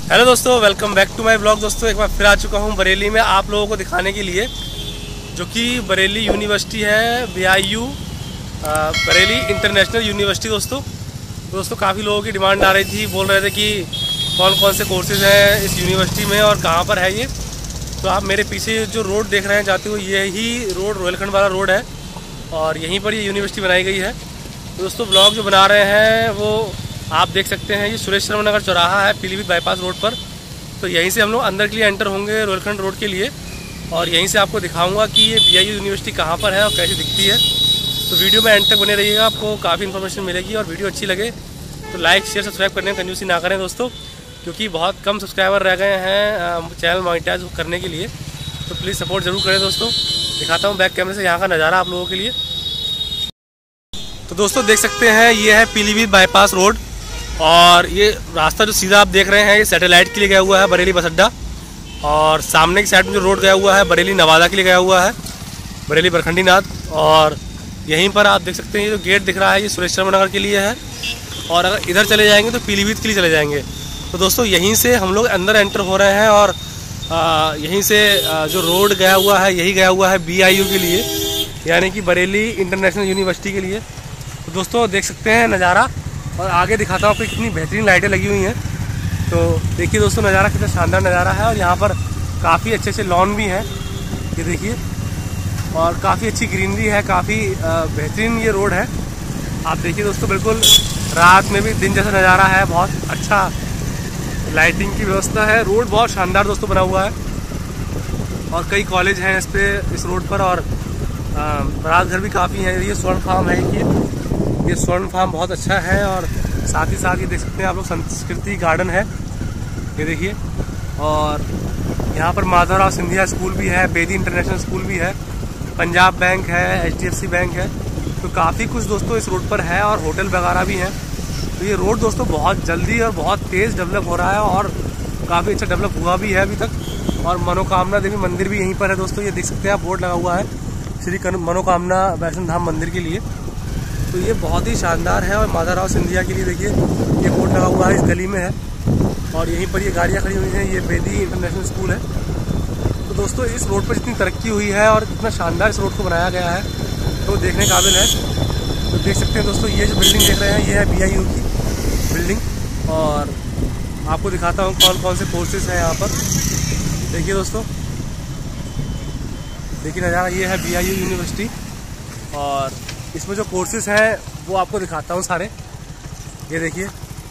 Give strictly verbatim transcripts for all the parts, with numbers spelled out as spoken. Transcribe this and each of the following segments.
Hello दोस्तों, welcome back to my blog. दोस्तों एक बार फिर आ चुका हूँ बरेली में आप लोगों को दिखाने के लिए, जो कि बरेली यूनिवर्सिटी है, B I U Bareilly international university. दोस्तों दोस्तों काफ़ी लोगों की डिमांड आ रही थी, बोल रहे थे कि कौन कौन से कोर्सेज़ हैं इस यूनिवर्सिटी में और कहाँ पर है ये। तो आप मेरे पीछे जो रोड देख रहे हैं जाते हुए, यही रोड रोहिलखंड वाला रोड है और यहीं पर ये यूनिवर्सिटी बनाई गई है। तो दोस्तों ब्लॉग जो बना रहे हैं वो आप देख सकते हैं, ये सुरेश शर्मा नगर चौराहा है पीलीभीत बाईपास रोड पर। तो यहीं से हम लोग अंदर के लिए एंटर होंगे रोहिलखंड रोड के लिए, और यहीं से आपको दिखाऊंगा कि ये बी आई यू यूनिवर्सिटी कहाँ पर है और कैसी दिखती है। तो वीडियो में एंड तक बने रहिएगा, आपको काफ़ी इन्फॉर्मेशन मिलेगी। और वीडियो अच्छी लगे तो लाइक शेयर सब्सक्राइब करने में कंजूसी ना करें दोस्तों, क्योंकि बहुत कम सब्सक्राइबर रह गए हैं चैनल मोनेटाइज करने के लिए। तो प्लीज़ सपोर्ट ज़रूर करें दोस्तों। दिखाता हूँ बैक कैमरे से यहाँ का नज़ारा आप लोगों के लिए। तो दोस्तों देख सकते हैं, ये है पीलीभीत बाईपास रोड, और ये रास्ता जो सीधा आप देख रहे हैं ये सैटेलाइट के लिए गया हुआ है, बरेली बस अड्डा। और सामने की साइड में जो रोड गया हुआ है बरेली नवादा के लिए गया हुआ है, बरेली बरखंडी नाथ। और यहीं पर आप देख सकते हैं ये जो गेट दिख रहा है ये सुरेश शर्मा नगर के लिए है, और अगर इधर चले जाएंगे तो पीलीभीत के लिए चले जाएंगे। तो दोस्तों यहीं से हम लोग अंदर एंटर हो रहे हैं, और आ, यहीं से आ, जो रोड गया हुआ है यही गया हुआ है बी आई यू के लिए, यानी कि बरेली इंटरनेशनल यूनिवर्सिटी के लिए। तो दोस्तों देख सकते हैं नज़ारा, और आगे दिखाता हूँ आपको कितनी बेहतरीन लाइटें लगी हुई हैं। तो देखिए दोस्तों नज़ारा कितना शानदार नज़ारा है, और यहाँ पर काफ़ी अच्छे अच्छे लॉन भी हैं, ये देखिए, और काफ़ी अच्छी ग्रीनरी है, काफ़ी बेहतरीन ये रोड है। आप देखिए दोस्तों, बिल्कुल रात में भी दिन जैसा नज़ारा है, बहुत अच्छा लाइटिंग की व्यवस्था है। रोड बहुत शानदार दोस्तों बना हुआ है, और कई कॉलेज हैं इस पे इस रोड पर, और बारात घर भी काफ़ी हैं। ये स्वर्ण फार्म है, ये ये स्वर्ण फार्म बहुत अच्छा है, और साथ ही साथ ये देख सकते हैं आप लोग संस्कृति गार्डन है, ये देखिए। और यहाँ पर माधवराव सिंधिया स्कूल भी है, बेदी इंटरनेशनल स्कूल भी है, पंजाब बैंक है, H D F C bank है। तो काफ़ी कुछ दोस्तों इस रोड पर है, और होटल वगैरह भी हैं। तो ये रोड दोस्तों बहुत जल्दी और बहुत तेज़ डेवलप हो रहा है, और काफ़ी अच्छा डेवलप हुआ भी है अभी तक। और मनोकामना देवी मंदिर भी यहीं पर है दोस्तों, ये देख सकते हैं आप, बोर्ड लगा हुआ है श्री मनोकामना वैष्णो धाम मंदिर के लिए। तो ये बहुत ही शानदार है। और माधवराव सिंधिया के लिए देखिए ये बोर्ड लगा हुआ है, इस गली में है, और यहीं पर ये गाड़ियाँ खड़ी हुई हैं। ये बेदी इंटरनेशनल स्कूल है। तो दोस्तों इस रोड पर जितनी तरक्की हुई है और इतना शानदार इस रोड को बनाया गया है, तो देखने काबिल है। तो देख सकते हैं दोस्तों, ये जो बिल्डिंग देख रहे हैं ये है बी आई यू की बिल्डिंग, और आपको दिखाता हूँ कौन कौन से कोर्सेज हैं यहाँ पर। देखिए दोस्तों, देखिए नज़ारा, ये है बी आई यू यूनिवर्सिटी, और इसमें जो कोर्सेज हैं वो आपको दिखाता हूँ सारे, ये देखिए।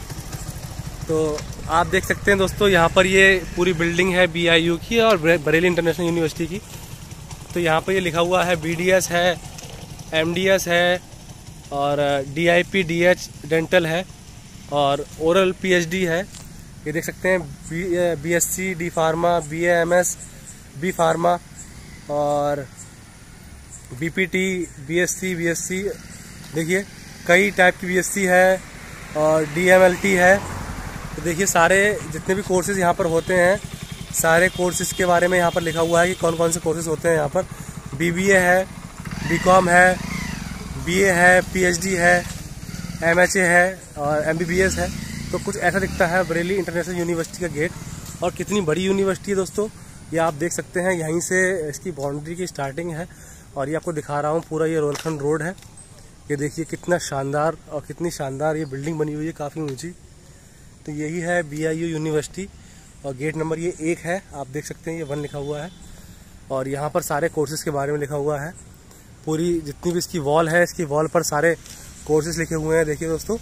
तो आप देख सकते हैं दोस्तों, यहाँ पर ये पूरी बिल्डिंग है बी आई यू की और बरेली इंटरनेशनल यूनिवर्सिटी की। तो यहाँ पर ये लिखा हुआ है बी डी एस है, एम डी एस है, और D I P D H dental है, और ओरल पी एच डी है। ये देख सकते हैं B S C D pharma, B A M S B pharma, और B P T, B S C, B S C, देखिए कई टाइप की बी एस सी है, और डी एम एल टी है। तो देखिए सारे जितने भी कोर्सेज़ यहाँ पर होते हैं, सारे कोर्सेज़ के बारे में यहाँ पर लिखा हुआ है कि कौन कौन से कोर्सेज़ होते हैं यहाँ पर। बी बी ए है, बी कॉम है, बी ए है, पी एच डी है, एम एच ए है, और एम बी बी एस है। तो कुछ ऐसा दिखता है बरेली इंटरनेशनल यूनिवर्सिटी का गेट। और कितनी बड़ी यूनिवर्सिटी है दोस्तों, ये आप देख सकते हैं, यहीं से इसकी बाउंड्री की स्टार्टिंग है, और ये आपको दिखा रहा हूँ पूरा ये रोहिलखंड रोड है। ये देखिए कितना शानदार, और कितनी शानदार ये बिल्डिंग बनी हुई है, काफ़ी ऊंची। तो यही है बी आई यू यूनिवर्सिटी, और गेट नंबर ये एक है, आप देख सकते हैं ये वन लिखा हुआ है। और यहाँ पर सारे कोर्सेज़ के बारे में लिखा हुआ है, पूरी जितनी भी इसकी वॉल है, इसकी वॉल पर सारे कोर्सेज़ लिखे हुए हैं। देखिए दोस्तों,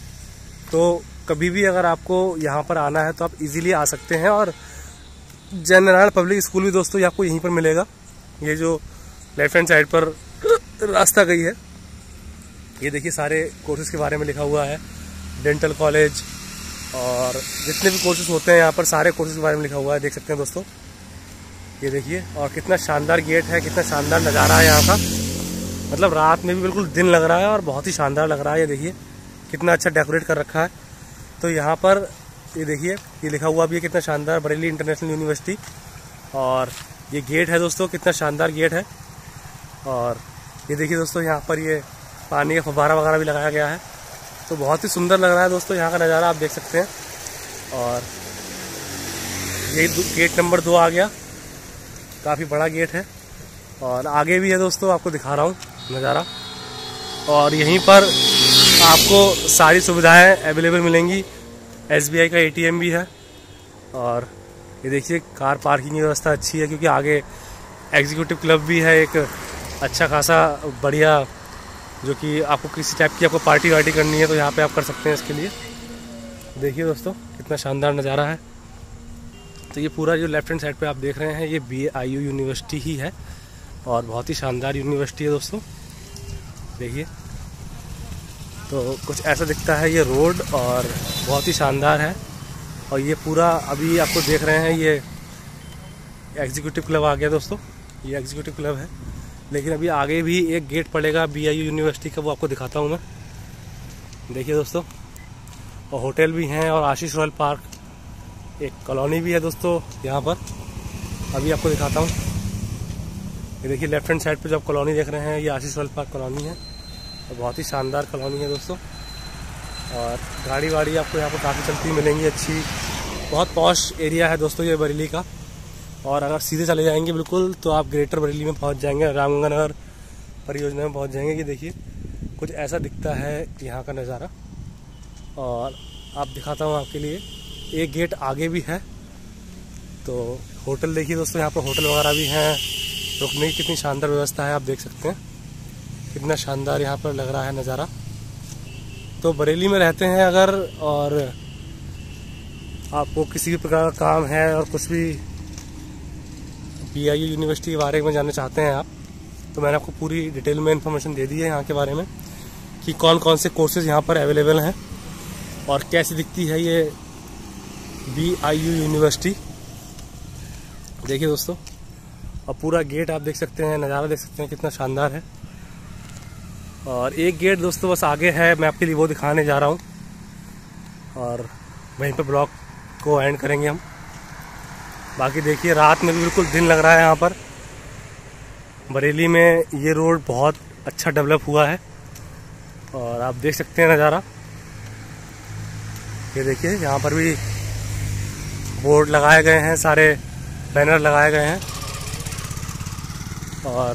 तो कभी भी अगर आपको यहाँ पर आना है तो आप इजीली आ सकते हैं। और जनरल पब्लिक स्कूल भी दोस्तों आपको यहीं पर मिलेगा। ये जो लेफ्ट हैंड साइड पर रास्ता गई है, ये देखिए सारे कोर्सेज के बारे में लिखा हुआ है, डेंटल कॉलेज, और जितने भी कोर्सेज होते हैं यहाँ पर सारे कोर्सेज के बारे में लिखा हुआ है, देख सकते हैं दोस्तों, ये देखिए। और कितना शानदार गेट है, कितना शानदार नज़ारा है यहाँ का, मतलब रात में भी बिल्कुल दिन लग रहा है, और बहुत ही शानदार लग रहा है। ये देखिए कितना अच्छा डेकोरेट कर रखा है। तो यहाँ पर ये देखिए ये लिखा हुआ भी है, कितना शानदार, बरेली इंटरनेशनल यूनिवर्सिटी। और ये गेट है दोस्तों, कितना शानदार गेट है। और ये देखिए दोस्तों, यहाँ पर ये पानी का फव्वारा वगैरह भी लगाया गया है। तो बहुत ही सुंदर लग रहा है दोस्तों यहाँ का नज़ारा, आप देख सकते हैं। और यही गेट नंबर दो आ गया, काफ़ी बड़ा गेट है। और आगे भी है दोस्तों, आपको दिखा रहा हूँ नज़ारा। और यहीं पर आपको सारी सुविधाएं अवेलेबल मिलेंगी। एस बी आई का ए टी एम भी है। और ये देखिए कार पार्किंग की व्यवस्था अच्छी है, क्योंकि आगे एग्जीक्यूटिव क्लब भी है एक अच्छा खासा बढ़िया, जो कि आपको किसी टाइप की आपको पार्टी वार्टी करनी है तो यहाँ पे आप कर सकते हैं इसके लिए। देखिए दोस्तों कितना शानदार नज़ारा है। तो ये पूरा जो लेफ्ट हैंड साइड पे आप देख रहे हैं ये बी आई यू यूनिवर्सिटी ही है, और बहुत ही शानदार यूनिवर्सिटी है दोस्तों। देखिए तो कुछ ऐसा दिखता है ये रोड, और बहुत ही शानदार है। और ये पूरा अभी आपको देख रहे हैं ये एग्जीक्यूटिव क्लब आ गया दोस्तों, ये एग्जीक्यूटिव क्लब है। लेकिन अभी आगे भी एक गेट पड़ेगा बी आई यू यूनिवर्सिटी का, वो आपको दिखाता हूँ मैं। देखिए दोस्तों, और होटल भी हैं, और आशीष रॉयल पार्क एक कॉलोनी भी है दोस्तों यहाँ पर, अभी आपको दिखाता हूँ। ये देखिए लेफ्ट हैंड साइड पे जो आप कॉलोनी देख रहे हैं ये आशीष रॉयल पार्क कॉलोनी है, और बहुत ही शानदार कॉलोनी है दोस्तों। और गाड़ी वाड़ी आपको यहाँ पर काफ़ी चलती मिलेंगी, अच्छी, बहुत पॉश एरिया है दोस्तों ये बरेली का। और अगर सीधे चले जाएंगे बिल्कुल तो आप ग्रेटर बरेली में पहुँच जाएंगे, रामगंगानगर परियोजना में पहुँच जाएंगे। कि देखिए कुछ ऐसा दिखता है यहाँ का नज़ारा। और आप दिखाता हूँ आपके लिए, एक गेट आगे भी है। तो होटल देखिए दोस्तों, यहाँ पर होटल वगैरह भी हैं, रुकने की कितनी शानदार व्यवस्था है, आप देख सकते हैं कितना शानदार यहाँ पर लग रहा है नज़ारा। तो बरेली में रहते हैं अगर, और आपको किसी भी प्रकार का काम है और कुछ भी बी आई यू यूनिवर्सिटी के बारे में जानना चाहते हैं आप, तो मैंने आपको पूरी डिटेल में इंफॉर्मेशन दे दी है यहाँ के बारे में, कि कौन कौन से कोर्सेज यहाँ पर अवेलेबल हैं और कैसी दिखती है ये बी आई यू यूनिवर्सिटी। देखिए दोस्तों, और पूरा गेट आप देख सकते हैं, नज़ारा देख सकते हैं कितना शानदार है। और एक गेट दोस्तों बस आगे है, मैं आपके लिए वो दिखाने जा रहा हूँ, और वहीं पे ब्लॉग को एंड करेंगे हम। बाकी देखिए रात में भी बिल्कुल दिन लग रहा है यहाँ पर। बरेली में ये रोड बहुत अच्छा डेवलप हुआ है, और आप देख सकते हैं नज़ारा। ये देखिए यहाँ पर भी बोर्ड लगाए गए हैं, सारे बैनर लगाए गए हैं, और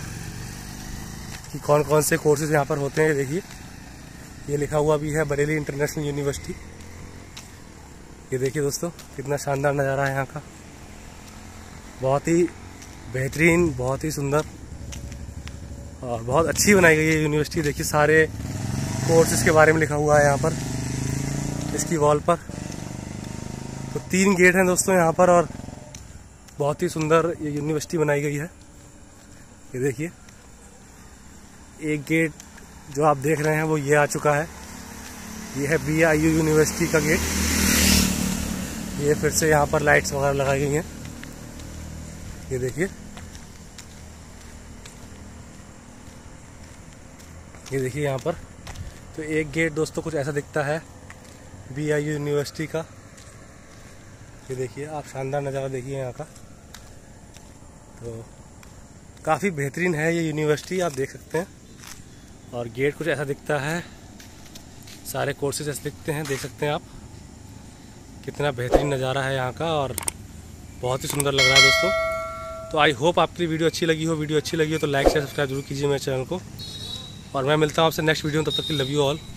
कि कौन कौन से कोर्सेज यहाँ पर होते हैं। देखिए ये लिखा हुआ भी है बरेली इंटरनेशनल यूनिवर्सिटी। ये देखिए दोस्तों कितना शानदार नज़ारा है यहाँ का, बहुत ही बेहतरीन, बहुत ही सुंदर, और बहुत अच्छी बनाई गई है यूनिवर्सिटी। देखिए सारे कोर्सेज के बारे में लिखा हुआ है यहाँ पर इसकी वॉल पर। तो तीन गेट हैं दोस्तों यहाँ पर, और बहुत ही सुंदर ये यूनिवर्सिटी बनाई गई है। ये देखिए एक गेट जो आप देख रहे हैं वो ये आ चुका है, ये है बी आई यू यूनिवर्सिटी का गेट। ये फिर से यहाँ पर लाइट्स वगैरह लगाई गई हैं, ये देखिए। ये देखिए यहाँ पर तो एक गेट दोस्तों कुछ ऐसा दिखता है बी आई यू यूनिवर्सिटी का। ये देखिए आप, शानदार नज़ारा देखिए यहाँ का। तो काफ़ी बेहतरीन है ये यूनिवर्सिटी, आप देख सकते हैं। और गेट कुछ ऐसा दिखता है, सारे कोर्सेज ऐसे दिखते हैं, देख सकते हैं आप कितना बेहतरीन नज़ारा है यहाँ का, और बहुत ही सुंदर लग रहा है दोस्तों। तो आई होप आपकी वीडियो अच्छी लगी हो। वीडियो अच्छी लगी हो तो लाइक शेयर सब्सक्राइब जरूर कीजिए मेरे चैनल को, और मैं मिलता हूँ आपसे नेक्स्ट वीडियो में। तब तक के लव यू ऑल।